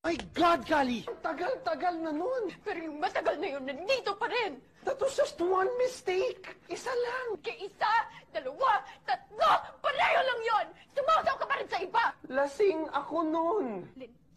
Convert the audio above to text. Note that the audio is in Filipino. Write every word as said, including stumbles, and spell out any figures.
My God, Kali! Tagal-tagal na nun. Pero yung matagal na yun, nandito pa rin. That was just one mistake. Isa lang. Kaya isa, dalawa, tatlo, pareho lang yon. Sumasaw ka pa rin sa iba. Lasing ako nun. Lin,